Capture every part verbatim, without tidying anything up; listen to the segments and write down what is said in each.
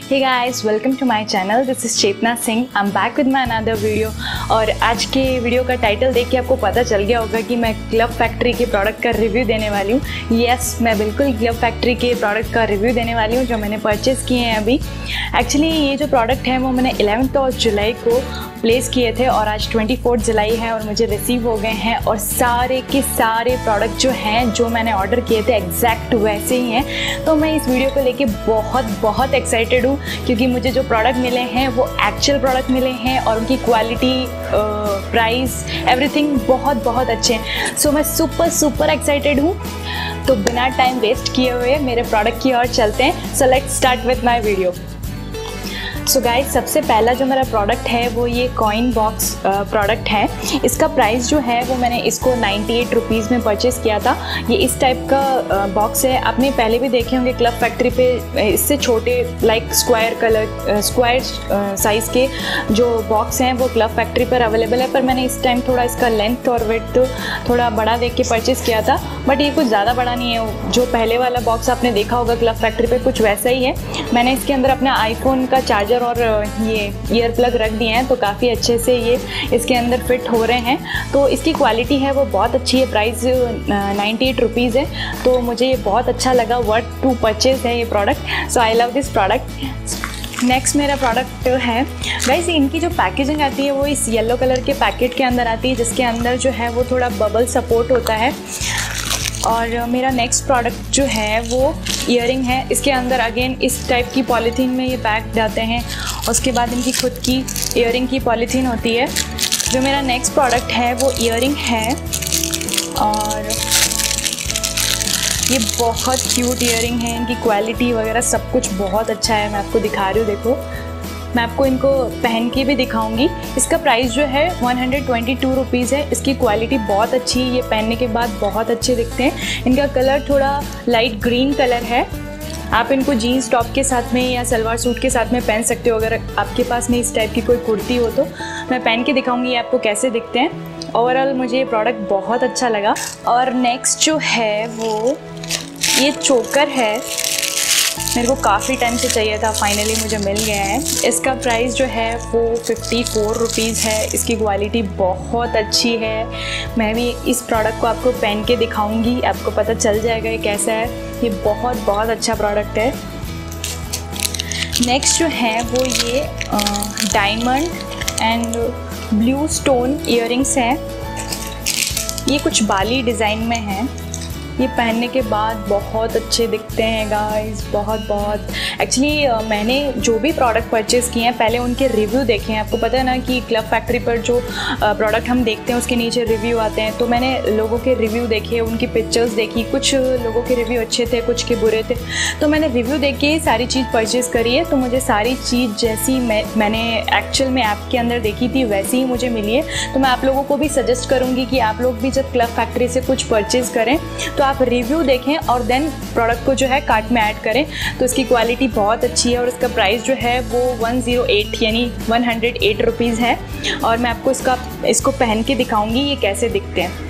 Hey guys, welcome to my channel. This is Chetna Singh. I am back with my another video. और आज के video का title देख के आपको पता चल गया होगा कि मैं ग्लव फैक्ट्री के प्रोडक्ट का रिव्यू देने वाली हूँ। यस, मैं बिल्कुल ग्लव फैक्ट्री के प्रोडक्ट का रिव्यू देने वाली हूँ जो मैंने परचेज़ किए हैं अभी। एक्चुअली ये जो प्रोडक्ट है वो मैंने इलेवेंथ ऑफ जुलाई को प्लेस किए थे और आज ट्वेंटी फोर्थ जुलाई है और मुझे रिसीव हो गए हैं। और सारे के सारे प्रोडक्ट जो हैं जो मैंने ऑर्डर किए थे एग्जैक्ट वैसे ही हैं। तो मैं इस वीडियो को लेके बहुत बहुत एक्साइटेड हूँ क्योंकि मुझे जो प्रोडक्ट मिले हैं वो एक्चुअल प्रोडक्ट मिले हैं और उनकी क्वालिटी, प्राइस, एवरीथिंग बहुत बहुत अच्छे हैं। सो मैं सुपर सुपर एक्साइटेड हूँ। तो बिना टाइम वेस्ट किए हुए मेरे प्रोडक्ट की ओर चलते हैं। So let's start with my video. So guys, सबसे पहला जो मेरा प्रोडक्ट है वो ये कॉइन बॉक्स प्रोडक्ट है। इसका प्राइस जो है वो मैंने इसको नाइन्टी एट रुपीज़ में परचेज़ किया था। ये इस टाइप का बॉक्स है। आपने पहले भी देखे होंगे ग्लव फैक्ट्री पे इससे छोटे like square colour square size के जो बॉक्स हैं वो ग्लव फैक्ट्री पर अवेलेबल है। पर मैंने इस टाइम थोड़ा इसका लेंथ और विड्थ थोड़ा बड़ा देख के परचेज़ किया था, बट ये कुछ ज़्यादा बड़ा नहीं है। जो पहले वाला बॉक्स आपने देखा होगा ग्लव फैक्ट्री पे कुछ वैसा ही है। मैंने इसके अंदर अपना आईफोन का चार्जर और ये ईयर प्लग रख दिए हैं तो काफ़ी अच्छे से ये इसके अंदर फिट हो रहे हैं। तो इसकी क्वालिटी है वो बहुत अच्छी है। प्राइस नाइन्टी एट रुपीज़ है तो मुझे ये बहुत अच्छा लगा। वर्थ टू परचेज है ये product. So I love this product. Next मेरा प्रोडक्ट है गाइस, इनकी जो पैकेजिंग आती है वो इस येलो कलर के पैकेट के अंदर आती है जिसके अंदर जो है वो थोड़ा बबल सपोर्ट होता है। और मेरा नेक्स्ट प्रोडक्ट जो है वो ईयरिंग है। इसके अंदर अगेन इस टाइप की पॉलीथीन में ये पैक जाते हैं। उसके बाद इनकी खुद की ईयरिंग की पॉलीथीन होती है। जो मेरा नेक्स्ट प्रोडक्ट है वो ईयरिंग है और ये बहुत क्यूट ईयरिंग है। इनकी क्वालिटी वगैरह सब कुछ बहुत अच्छा है। मैं आपको दिखा रही हूँ, देखो। मैं आपको इनको पहन के भी दिखाऊंगी। इसका प्राइस जो है one hundred twenty two rupees है। इसकी क्वालिटी बहुत अच्छी है। ये पहनने के बाद बहुत अच्छे दिखते हैं। इनका कलर थोड़ा लाइट ग्रीन कलर है। आप इनको जीन्स टॉप के साथ में या सलवार सूट के साथ में पहन सकते हो। अगर आपके पास में इस टाइप की कोई कुर्ती हो तो मैं पहन के दिखाऊंगी आपको कैसे दिखते हैं। ओवरऑल मुझे ये प्रोडक्ट बहुत अच्छा लगा। और नेक्स्ट जो है वो ये चोकर है। मेरे को काफ़ी टाइम से चाहिए था, फाइनली मुझे मिल गया है। इसका प्राइस जो है वो फिफ्टी फोर रुपीज़ है। इसकी क्वालिटी बहुत अच्छी है। मैं भी इस प्रोडक्ट को आपको पहन के दिखाऊंगी, आपको पता चल जाएगा ये कैसा है। ये बहुत बहुत अच्छा प्रोडक्ट है। नेक्स्ट जो है वो ये diamond and blue stone earrings हैं। ये कुछ बाली डिज़ाइन में हैं। ये पहनने के बाद बहुत अच्छे दिखते हैं गाइस, बहुत बहुत। एक्चुअली मैंने जो भी प्रोडक्ट परचेज़ किए हैं पहले उनके रिव्यू देखे हैं। आपको पता है ना कि ग्लव फैक्ट्री पर जो प्रोडक्ट हम देखते हैं उसके नीचे रिव्यू आते हैं। तो मैंने लोगों के रिव्यू देखे, उनकी पिक्चर्स देखी। कुछ लोगों के रिव्यू अच्छे थे, कुछ के बुरे थे। तो मैंने रिव्यू देख के सारी चीज़ परचेज़ करी है। तो मुझे सारी चीज़ जैसी मैं मैंने एक्चुअल में ऐप के अंदर देखी थी वैसी ही मुझे मिली है। तो मैं आप लोगों को भी सजेस्ट करूँगी कि आप लोग भी जब ग्लव फैक्ट्री से कुछ परचेज़ करें तो आप रिव्यू देखें और देन प्रोडक्ट को जो है कार्ट में ऐड करें। तो इसकी क्वालिटी बहुत अच्छी है और इसका प्राइस जो है वो वन ज़ीरो एट यानी वन हंड्रेड एट रुपीज़ है। और मैं आपको इसका इसको पहन के दिखाऊंगी ये कैसे दिखते हैं।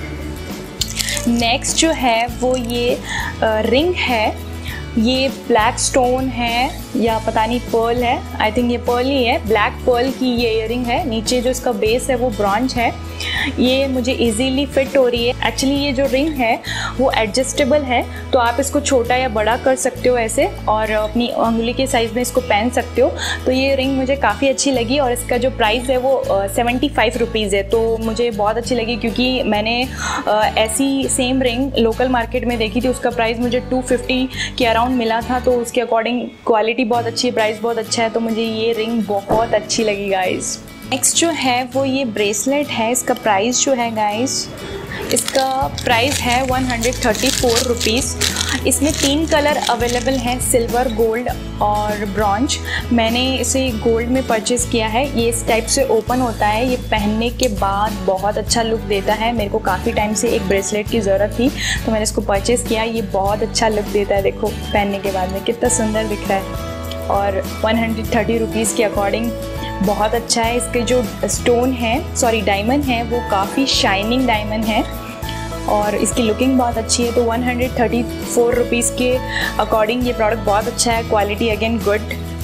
नेक्स्ट जो है वो ये रिंग है। ये ब्लैक स्टोन है या पता नहीं पर्ल है, आई थिंक ये पर्ल ही है। ब्लैक पर्ल की ये ईयरिंग है। नीचे जो इसका बेस है वो ब्रॉन्ज है। ये मुझे इजीली फिट हो रही है। एक्चुअली ये जो रिंग है वो एडजस्टेबल है तो आप इसको छोटा या बड़ा कर सकते हो ऐसे और अपनी उंगली के साइज़ में इसको पहन सकते हो। तो ये रिंग मुझे काफ़ी अच्छी लगी और इसका जो प्राइस है वो सेवेंटी फाइव रुपीज़ है। तो मुझे बहुत अच्छी लगी क्योंकि मैंने आ, ऐसी सेम रिंग लोकल मार्केट में देखी थी। उसका प्राइस मुझे टू फिफ्टी के अराउंड मिला था। तो उसके अकॉर्डिंग क्वालिटी बहुत अच्छी है, प्राइस बहुत अच्छा है। तो मुझे ये रिंग बहुत अच्छी लगी गाइस। नेक्स्ट जो है वो ये ब्रेसलेट है। इसका प्राइस जो है गाइस, इसका प्राइस है one hundred thirty four rupees. इसमें तीन कलर अवेलेबल हैं, सिल्वर, गोल्ड और ब्रॉन्ज। मैंने इसे गोल्ड में परचेज़ किया है। ये इस टाइप से ओपन होता है। ये पहनने के बाद बहुत अच्छा लुक देता है। मेरे को काफ़ी टाइम से एक ब्रेसलेट की ज़रूरत थी तो मैंने इसको परचेज़ किया। ये बहुत अच्छा लुक देता है। देखो पहनने के बाद में कितना सुंदर दिख रहा है और वन हंड्रेड थर्टी रुपीज़ के अकॉर्डिंग बहुत अच्छा है। इसके जो स्टोन है, सॉरी डायमंड है, वो काफ़ी शाइनिंग डायमंड है और इसकी लुकिंग बहुत अच्छी है। तो one hundred thirty four rupees के अकॉर्डिंग ये प्रोडक्ट बहुत अच्छा है। Quality again good.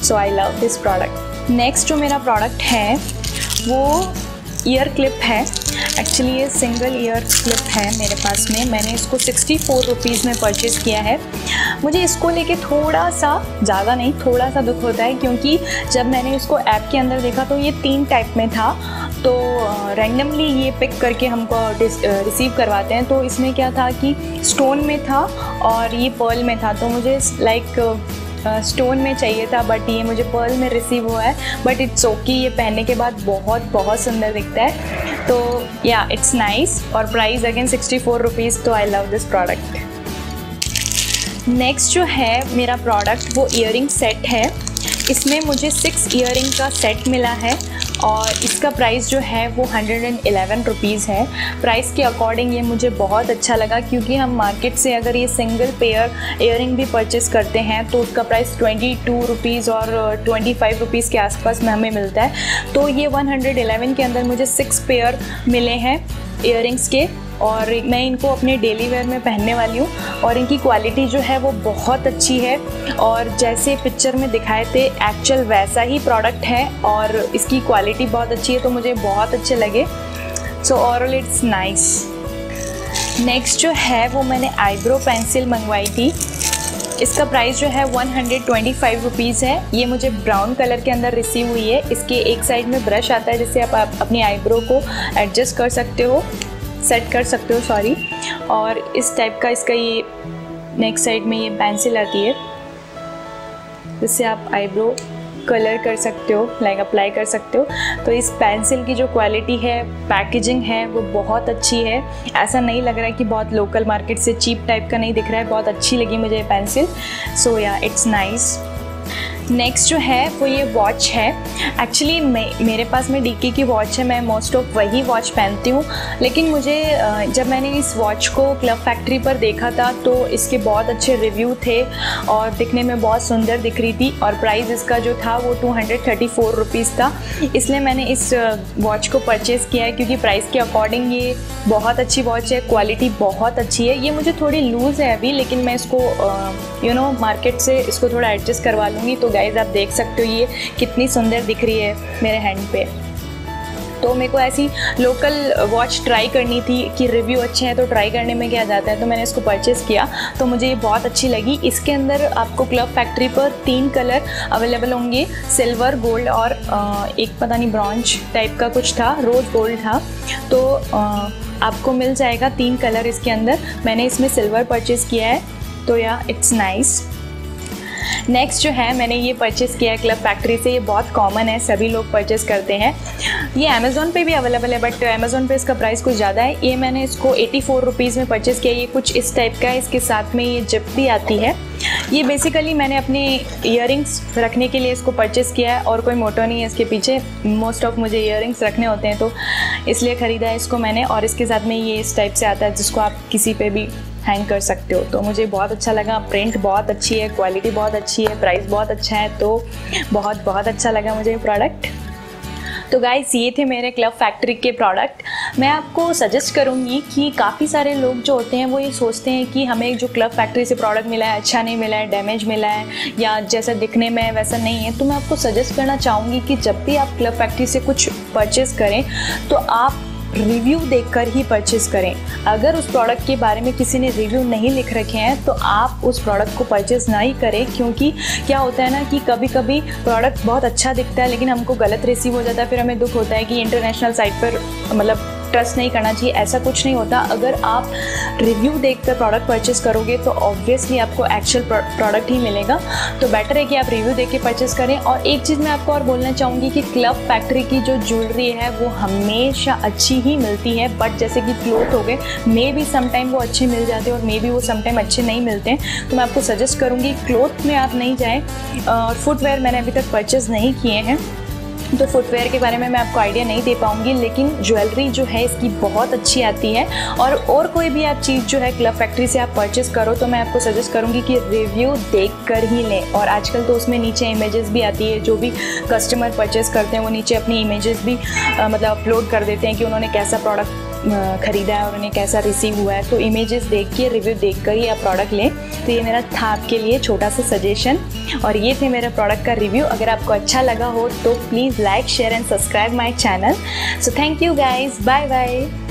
So I love this product. Next जो मेरा प्रोडक्ट है वो ईयर क्लिप है। एक्चुअली ये सिंगल ईयर क्लिप है मेरे पास में। मैंने इसको सिक्सटी फोर रुपीज़ में परचेज़ किया है। मुझे इसको लेके थोड़ा सा, ज़्यादा नहीं, थोड़ा सा दुख होता है, क्योंकि जब मैंने इसको ऐप के अंदर देखा तो ये तीन टाइप में था। तो रैंडमली ये पिक करके हमको रिसीव करवाते हैं। तो इसमें क्या था कि स्टोन में था और ये पर्ल में था। तो मुझे लाइक स्टोन में चाहिए था, बट ये मुझे पर्ल में रिसीव हुआ है। बट इट्स ओके, ये पहनने के बाद बहुत बहुत सुंदर दिखता है। तो या इट्स नाइस। और price again sixty four rupees. तो I love this product. Next जो है मेरा प्रोडक्ट वो ईयरिंग सेट है। इसमें मुझे सिक्स ईयरिंग का सेट मिला है और इसका प्राइस जो है वो हंड्रेड एंड इलेवन रुपीज़ है। प्राइस के अकॉर्डिंग ये मुझे बहुत अच्छा लगा, क्योंकि हम मार्केट से अगर ये सिंगल पेयर ईयरिंग भी परचेज़ करते हैं तो उसका प्राइस ट्वेंटी टू रुपीज़ और ट्वेंटी फाइव रुपीज़ के आसपास में हमें मिलता है। तो ये वन हंड्रेड इलेवन के अंदर मुझे सिक्स पेयर मिले हैं ईयरिंग्स के, और मैं इनको अपने डेली वेयर में पहनने वाली हूँ। और इनकी क्वालिटी जो है वो बहुत अच्छी है, और जैसे पिक्चर में दिखाए थे एक्चुअल वैसा ही प्रोडक्ट है, और इसकी क्वालिटी बहुत अच्छी है, तो मुझे बहुत अच्छे लगे। So overall it's nice. Next जो है वो मैंने आईब्रो पेंसिल मंगवाई थी। इसका प्राइस जो है one hundred twenty five rupees है। ये मुझे ब्राउन कलर के अंदर रिसीव हुई है। इसके एक साइड में ब्रश आता है जिससे आप, आप अपनी आईब्रो को एडजस्ट कर सकते हो, सेट कर सकते हो सॉरी। और इस टाइप का इसका ये नेक्स्ट साइड में ये पेंसिल आती है जिससे आप आईब्रो कलर कर सकते हो, लाइक अप्लाई कर सकते हो। तो इस पेंसिल की जो क्वालिटी है, पैकेजिंग है, वो बहुत अच्छी है। ऐसा नहीं लग रहा है कि बहुत लोकल मार्केट से चीप टाइप का नहीं दिख रहा है। बहुत अच्छी लगी मुझे ये पेंसिल। सो या इट्स नाइस। नेक्स्ट जो है वो ये वॉच है। एक्चुअली मेरे पास में डीके की वॉच है, मैं मोस्ट ऑफ वही वॉच पहनती हूँ। लेकिन मुझे जब मैंने इस वॉच को क्लब फैक्ट्री पर देखा था तो इसके बहुत अच्छे रिव्यू थे और दिखने में बहुत सुंदर दिख रही थी, और प्राइस इसका जो था वो two hundred thirty four rupees था। इसलिए मैंने इस वॉच को परचेज़ किया है, क्योंकि प्राइस के अकॉर्डिंग ये बहुत अच्छी वॉच है, क्वालिटी बहुत अच्छी है। ये मुझे थोड़ी लूज़ है अभी, लेकिन मैं इसको यू नो मार्केट से इसको थोड़ा एडजस्ट करवा लूँगी। तो गाइस आप देख सकते हो ये कितनी सुंदर दिख रही है मेरे हैंड पे। तो मेरे को ऐसी लोकल वॉच ट्राई करनी थी कि रिव्यू अच्छे हैं तो ट्राई करने में क्या जाता है। तो मैंने इसको परचेज़ किया, तो मुझे ये बहुत अच्छी लगी। इसके अंदर आपको क्लब फैक्ट्री पर तीन कलर अवेलेबल होंगे, सिल्वर, गोल्ड और एक पता नहीं ब्रॉन्ज टाइप का कुछ था, रोज़ गोल्ड था। तो आपको मिल जाएगा तीन कलर इसके अंदर। मैंने इसमें सिल्वर परचेज़ किया है। तो या इट्स नाइस। नेक्स्ट जो है मैंने ये परचेज़ किया है क्लब फैक्ट्री से। ये बहुत कॉमन है, सभी लोग परचेज़ करते हैं। ये अमेज़ॉन पे भी अवेलेबल है, बट अमेज़ॉन पे इसका प्राइस कुछ ज़्यादा है। ये मैंने इसको एटी फोर रुपीज़ में परचेज़ किया। ये कुछ इस टाइप का है, इसके साथ में ये जिप भी आती है। ये बेसिकली मैंने अपने ईयरिंग्स रखने के लिए इसको परचेज़ किया है, और कोई मोटो नहीं है इसके पीछे। मोस्ट ऑफ मुझे ईयरिंग्स रखने होते हैं तो इसलिए ख़रीदा है इसको मैंने। और इसके साथ में ये इस टाइप से आता है जिसको आप किसी पे भी हैंग कर सकते हो। तो मुझे बहुत अच्छा लगा। प्रिंट बहुत अच्छी है, क्वालिटी बहुत अच्छी है, प्राइस बहुत अच्छा है। तो बहुत बहुत अच्छा लगा मुझे ये प्रोडक्ट। तो गाइस ये थे मेरे क्लब फैक्ट्री के प्रोडक्ट। मैं आपको सजेस्ट करूँगी कि काफ़ी सारे लोग जो होते हैं वो ये सोचते हैं कि हमें जो क्लब फैक्ट्री से प्रोडक्ट मिला है अच्छा नहीं मिला है, डैमेज मिला है, या जैसा दिखने में वैसा नहीं है। तो मैं आपको सजेस्ट करना चाहूँगी कि जब भी आप क्लब फैक्ट्री से कुछ परचेज़ करें तो आप रिव्यू देखकर ही परचेज़ करें। अगर उस प्रोडक्ट के बारे में किसी ने रिव्यू नहीं लिख रखे हैं तो आप उस प्रोडक्ट को परचेज़ ना ही करें, क्योंकि क्या होता है ना कि कभी कभी प्रोडक्ट बहुत अच्छा दिखता है लेकिन हमको गलत रिसीव हो जाता है। फिर हमें दुख होता है कि इंटरनेशनल साइट पर मतलब ट्रस्ट नहीं करना चाहिए। ऐसा कुछ नहीं होता। अगर आप रिव्यू देखकर प्रोडक्ट परचेज़ करोगे तो ऑब्वियसली आपको एक्चुअल प्रोडक्ट ही मिलेगा। तो बेटर है कि आप रिव्यू देख के परचेज़ करें। और एक चीज़ मैं आपको और बोलना चाहूँगी कि क्लब फैक्ट्री की जो ज्वेलरी है वो हमेशा अच्छी ही मिलती है, बट जैसे कि क्लोथ हो गए मे बी समटाइम वो अच्छे मिल जाते हैं और मे बी वो समटाइम अच्छे नहीं मिलते हैं। तो मैं आपको सजेस्ट करूँगी क्लोथ में आप नहीं जाएँ। और फुटवेयर मैंने अभी तक परचेज़ नहीं किए हैं, तो फुटवेयर के बारे में मैं आपको आइडिया नहीं दे पाऊँगी, लेकिन ज्वेलरी जो है इसकी बहुत अच्छी आती है। और और कोई भी आप चीज़ जो है क्लब फैक्ट्री से आप परचेज़ करो तो मैं आपको सजेस्ट करूँगी कि रिव्यू देखकर ही लें। और आजकल तो उसमें नीचे इमेजेस भी आती है, जो भी कस्टमर परचेज़ करते हैं वो नीचे अपनी इमेजेस भी आ, मतलब अपलोड कर देते हैं कि उन्होंने कैसा प्रोडक्ट ख़रीदा है और उन्हें कैसा रिसीव हुआ है, तो इमेजेस देख के, रिव्यू देख कर ही आप प्रोडक्ट लें। तो ये मेरा था आपके लिए छोटा सा सजेशन, और ये थे मेरे प्रोडक्ट का रिव्यू। अगर आपको अच्छा लगा हो तो please like, share and subscribe my channel. So thank you guys, bye bye.